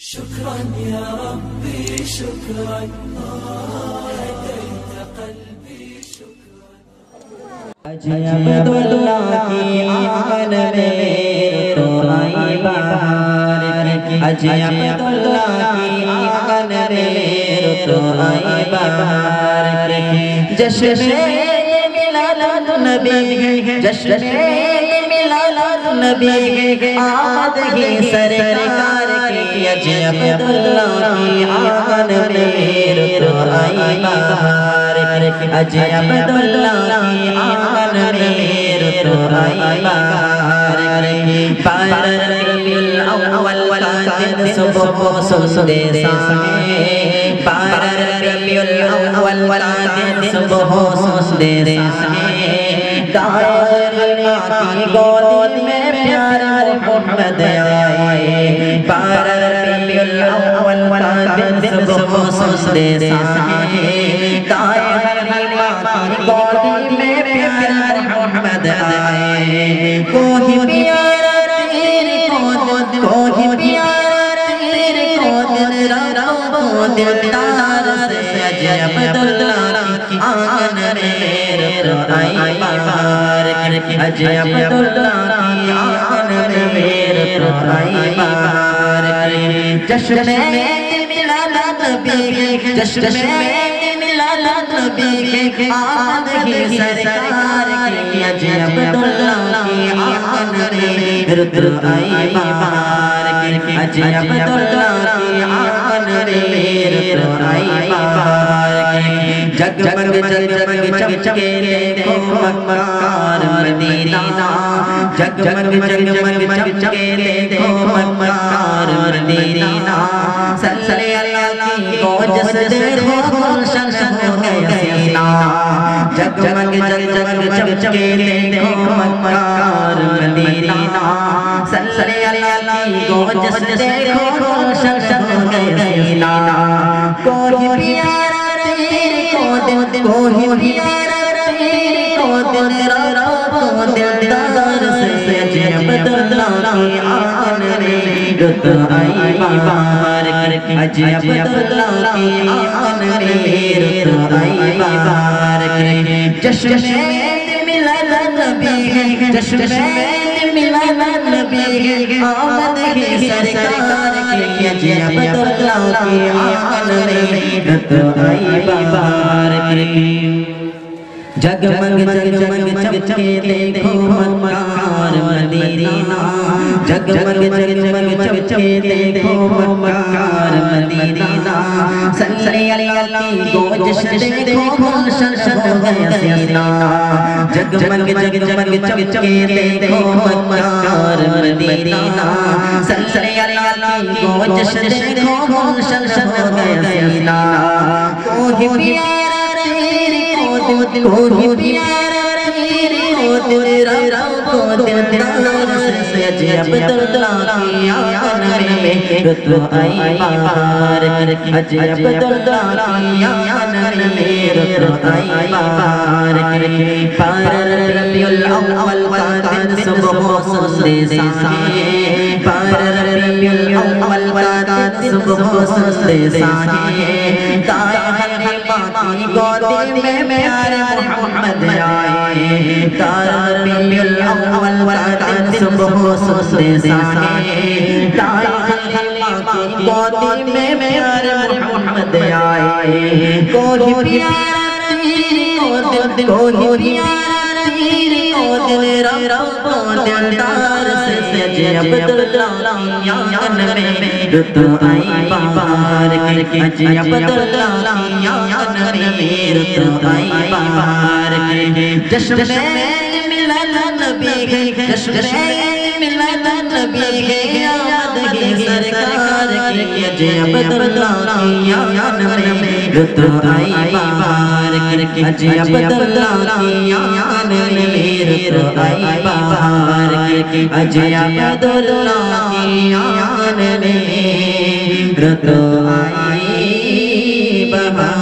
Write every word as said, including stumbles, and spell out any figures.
شكرا يا ربي شكرا هديت قلبي شكرا عجب اللہ کی آن میں تو آئی بہار عجب اللہ کی آن میں تو آئی بہار جشن میلاد النبی جشن میلاد النبی آمد ہی سرکار کی عجب اللہ کی آن میں تو آئی بہار عجب اللہ کی آن میں تو آئی بہار پار ربیع الاول کا دن صبح سندے سائے پار ربیع الاول کا دن صبح سندے سائے دائر ماں کی گود میں پیارا محمد آئے پار ربیع الاول کا دن صبح سندے سائے دائر ماں کی گود میں پیارا محمد آئے کوئی پیارا تیرے گود کوئی پیارا تیرے گود رو دلدار سے عجب اللہ کی آن میں تو آئی بہار عجب اللہ کی آن میں تو آئی بہار جشن میلاد نبی جشن میلاد نبی آمد ہی سرکار کی عجب اللہ کی آن میں تو آئی بہار عجب اللہ کی آن میں تو آئی بہار جگمگ جگمگ چمچمے دیکھو مکار مدینہ جگمگ جگمگ چمچمے دیکھو مکار مدینہ صلی اللہ کی گوجس دیکھو گلشن ہو گیا سینہ جگمگ جگمگ چمچمے دیکھو مکار مدینہ صلی اللہ کی گوجس دیکھو گلشن ہو گیا سینہ کوئی پیارا تیرے گود کوئی پیارا تیرے گود رو دلدار سے عجب اللہ کی آن میں تو آئی بہار عجب اللہ کی آن میں تو آئی بہار جشن میلاد نبی جشن میلاد نبی آمد ہی سرکار کی عجب اللہ کی آن میں تو آئی بہار جگمگ جگمگ چمچمے دیکھو مکار مدینہ جگمگ جگمگ چمچمے دیکھو مکار مدینہ صلی اللہ کی گوجش دیکھو گلشن ہو گیا سینہ جگمگ جگمگ چمچمے دیکھو مکار مدینہ صلی اللہ کی گوجش دیکھو گلشن ہو گیا سینہ کوئی پیارا تیرے گود کوئی پیارا تیرے گود رو دلدار سے عجب اللہ کی آن میں تو آئی بہار عجب اللہ کی آن میں تو آئی بہار پار ربیع الاول کا دن صبح سندے سائے پار ربیع الاول کا دن صبح سندے سائے دائر ماں کی گود میں پیارے محمد آئے دائر ربیع الاول کا دن صبح سندے سائے دائر ماں کی گود میں پیارے محمد آئے کوئی پیارا تیرے گود کوئی پیارا تیرے گود رو دلدار سے عجب اللہ کی آن میں تو آئی بہار عجب اللہ کی آن میں تو آئی بہار جشن میلاد نبی جشن میلاد نبی آمد ہی سرکار کی عجب اللہ کی آن میں تو آئی بہار عجب اللہ کی آن میں تو آئی بہار عجب اللہ کی آن میں تو آئی بہار